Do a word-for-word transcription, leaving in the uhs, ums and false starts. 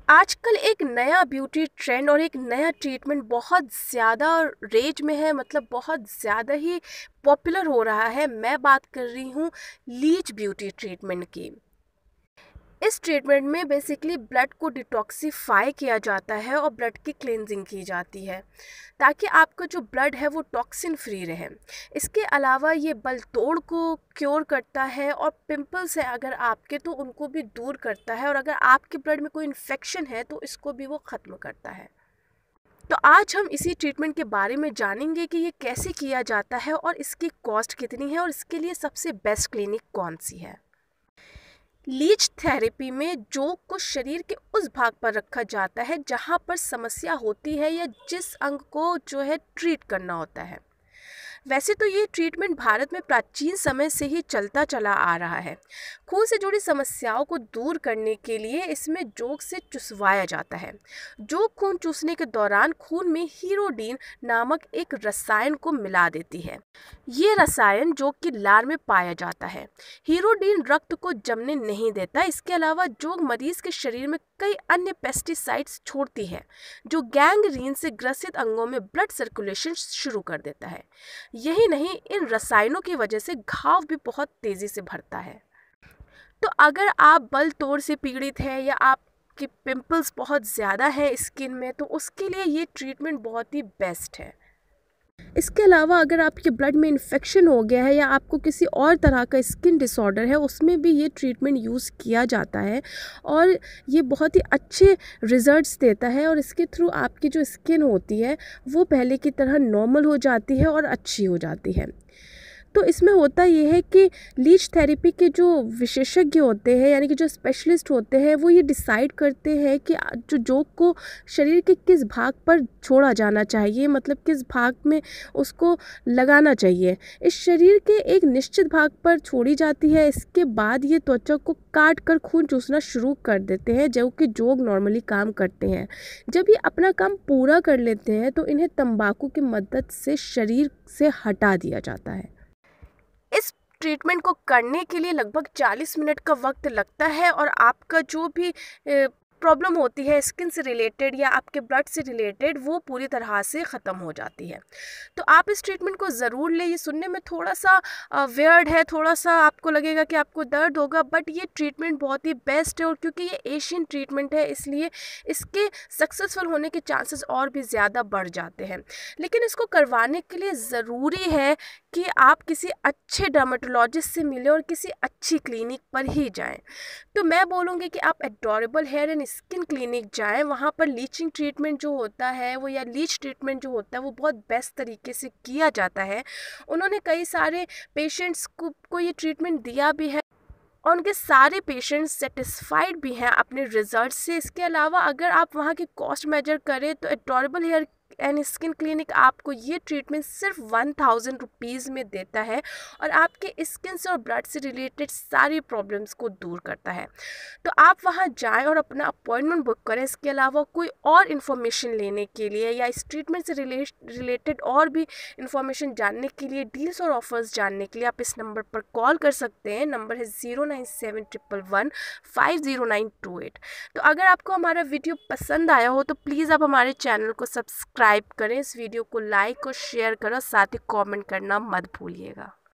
आजकल एक नया ब्यूटी ट्रेंड और एक नया ट्रीटमेंट बहुत ज़्यादा रेज में है, मतलब बहुत ज़्यादा ही पॉपुलर हो रहा है। मैं बात कर रही हूँ लीच ब्यूटी ट्रीटमेंट की। इस ट्रीटमेंट में बेसिकली ब्लड को डिटॉक्सिफाई किया जाता है और ब्लड की क्लेंजिंग की जाती है ताकि आपका जो ब्लड है वो टॉक्सिन फ्री रहे। इसके अलावा ये बल तोड़ को क्योर करता है और पिंपल्स है अगर आपके तो उनको भी दूर करता है, और अगर आपके ब्लड में कोई इन्फेक्शन है तो इसको भी वो ख़त्म करता है। तो आज हम इसी ट्रीटमेंट के बारे में जानेंगे कि ये कैसे किया जाता है और इसकी कॉस्ट कितनी है और इसके लिए सबसे बेस्ट क्लिनिक कौन सी है। लीच थेरेपी में जोक को शरीर के उस भाग पर रखा जाता है जहां पर समस्या होती है या जिस अंग को जो है ट्रीट करना होता है। वैसे तो ये ट्रीटमेंट भारत में प्राचीन समय से ही चलता चला आ रहा है। खून से जुड़ी समस्याओं को दूर करने के लिए इसमें जोक से चुसवाया जाता है। जोक खून चूसने के दौरान खून में हीरोडीन नामक एक रसायन को मिला देती है। ये रसायन जोक की लार में पाया जाता है। हीरोडीन रक्त को जमने नहीं देता। इसके अलावा जोक मरीज के शरीर में कई अन्य पेस्टिसाइड्स छोड़ती है जो गैंग्रीन से ग्रसित अंगों में ब्लड सर्कुलेशन शुरू कर देता है। यही नहीं, इन रसायनों की वजह से घाव भी बहुत तेजी से भरता है। तो अगर आप बल तोड़ से पीड़ित हैं या आपके पिंपल्स बहुत ज़्यादा है स्किन में, तो उसके लिए ये ट्रीटमेंट बहुत ही बेस्ट है। इसके अलावा अगर आपके ब्लड में इन्फेक्शन हो गया है या आपको किसी और तरह का स्किन डिसऑर्डर है, उसमें भी ये ट्रीटमेंट यूज़ किया जाता है और ये बहुत ही अच्छे रिजल्ट्स देता है। और इसके थ्रू आपकी जो स्किन होती है वो पहले की तरह नॉर्मल हो जाती है और अच्छी हो जाती है। तो इसमें होता ये है कि लीच थेरेपी के जो विशेषज्ञ होते हैं, यानी कि जो स्पेशलिस्ट होते हैं, वो ये डिसाइड करते हैं कि जो जोक को शरीर के किस भाग पर छोड़ा जाना चाहिए, मतलब किस भाग में उसको लगाना चाहिए। इस शरीर के एक निश्चित भाग पर छोड़ी जाती है। इसके बाद ये त्वचा को काट कर खून चूसना शुरू कर देते हैं, जो कि जोक नॉर्मली काम करते हैं। जब ये अपना काम पूरा कर लेते हैं तो इन्हें तंबाकू की मदद से शरीर से हटा दिया जाता है। इस ट्रीटमेंट को करने के लिए लगभग चालीस मिनट का वक्त लगता है और आपका जो भी प्रॉब्लम होती है स्किन से रिलेटेड या आपके ब्लड से रिलेटेड, वो पूरी तरह से ख़त्म हो जाती है। तो आप इस ट्रीटमेंट को ज़रूर लें। ये सुनने में थोड़ा सा वियर्ड है, थोड़ा सा आपको लगेगा कि आपको दर्द होगा, बट ये ट्रीटमेंट बहुत ही बेस्ट है। और क्योंकि ये एशियन ट्रीटमेंट है इसलिए इसके सक्सेसफुल होने के चांसेस और भी ज़्यादा बढ़ जाते हैं। लेकिन इसको करवाने के लिए ज़रूरी है कि आप किसी अच्छे डर्मेटोलॉजिस्ट से मिलें और किसी अच्छी क्लिनिक पर ही जाएं। तो मैं बोलूँगी कि आप adorable hair and skin clinic जाएं। वहाँ पर लीचिंग ट्रीटमेंट जो होता है वो या लीच ट्रीटमेंट जो होता है वो बहुत बेस्ट तरीके से किया जाता है। उन्होंने कई सारे पेशेंट्स को, को ये ट्रीटमेंट दिया भी है और उनके सारे पेशेंट्स सेटिस्फाइड भी हैं अपने रिजल्ट से। इसके अलावा अगर आप वहाँ की कॉस्ट मेजर करें तो adorable hair and skin clinic आपको ये ट्रीटमेंट सिर्फ वन थाउजेंड रुपीज़ में देता है और आपके स्किन से और ब्लड से रिलेटेड सारी प्रॉब्लम्स को दूर करता है। तो आप वहाँ जाएं और अपना अपॉइंटमेंट बुक करें। इसके अलावा कोई और इन्फॉर्मेशन लेने के लिए या इस ट्रीटमेंट से रिलेटेड और भी इन्फॉर्मेशन जानने के लिए, डील्स और ऑफर्स जानने के लिए आप इस नंबर पर कॉल कर सकते हैं। नंबर है zero nine seven triple one five zero nine two eight. तो अगर आपको हमारा वीडियो पसंद आया हो तो प्लीज़ आप हमारे चैनल को सब्सक्राइब करें, इस वीडियो को लाइक और शेयर करो, साथ ही कमेंट करना मत भूलिएगा।